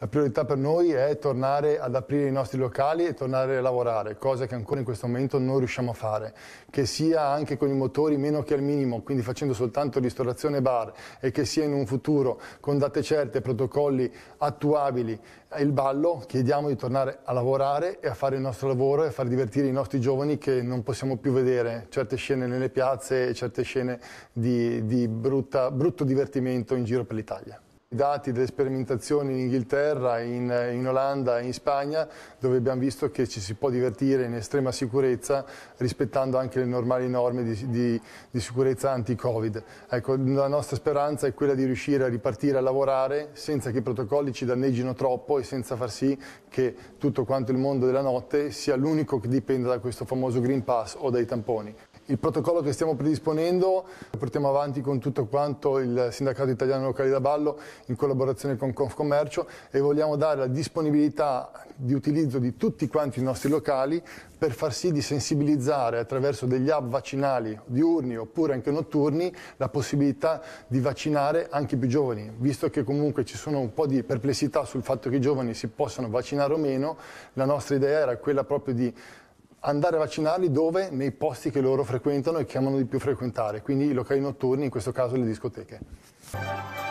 La priorità per noi è tornare ad aprire i nostri locali e tornare a lavorare, cosa che ancora in questo momento non riusciamo a fare, che sia anche con i motori meno che al minimo, quindi facendo soltanto ristorazione e bar, e che sia in un futuro con date certe, protocolli attuabili. Il ballo, chiediamo di tornare a lavorare e a fare il nostro lavoro e a far divertire i nostri giovani che non possiamo più vedere certe scene nelle piazze e certe scene di brutto divertimento in giro per l'Italia. I dati delle sperimentazioni in Inghilterra, in Olanda e in Spagna, dove abbiamo visto che ci si può divertire in estrema sicurezza rispettando anche le normali norme di sicurezza anti-Covid. Ecco, la nostra speranza è quella di riuscire a ripartire a lavorare senza che i protocolli ci danneggino troppo e senza far sì che tutto quanto il mondo della notte sia l'unico che dipenda da questo famoso Green Pass o dai tamponi. Il protocollo che stiamo predisponendo lo portiamo avanti con tutto quanto il Sindacato Italiano Locali da Ballo in collaborazione con Confcommercio e vogliamo dare la disponibilità di utilizzo di tutti quanti i nostri locali per far sì di sensibilizzare attraverso degli hub vaccinali diurni oppure anche notturni la possibilità di vaccinare anche i più giovani. Visto che comunque ci sono un po' di perplessità sul fatto che i giovani si possano vaccinare o meno, la nostra idea era quella proprio di andare a vaccinarli dove? Nei posti che loro frequentano e che amano di più frequentare, quindi i locali notturni, in questo caso le discoteche.